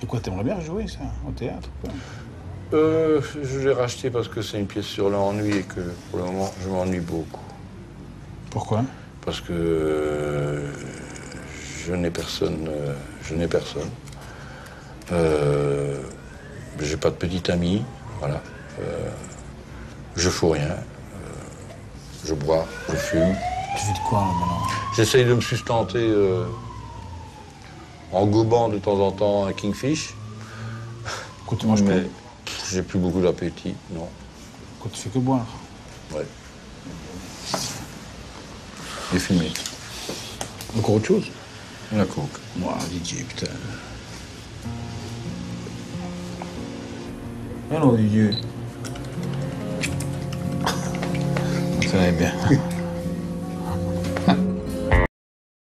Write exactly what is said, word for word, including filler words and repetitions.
quoi, t'aimerais bien jouer ça, au théâtre quoi? Euh, je l'ai racheté parce que c'est une pièce sur l'ennui et que pour le moment, je m'ennuie beaucoup. Pourquoi? Parce que euh, je n'ai personne. Euh, je n'ai personne. Euh, j'ai pas de petite amie, voilà. Euh, je fous rien. Euh, je bois, je fume. Tu fais de quoi maintenant? J'essaye de me sustenter euh, en gobant de temps en temps un kingfish. Pourquoi tu manges Mais plus? j'ai plus beaucoup d'appétit, non. Pourquoi tu fais que boire? Ouais. Et fumer. Encore autre chose? La coke. Moi, Didier, putain. Alors, Didier. Ça va bien.